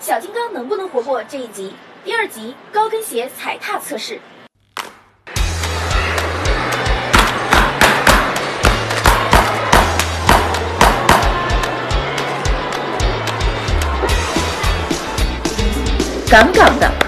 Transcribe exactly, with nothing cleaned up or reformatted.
小金刚能不能活过这一集？第二集高跟鞋踩踏测试。杠杠的。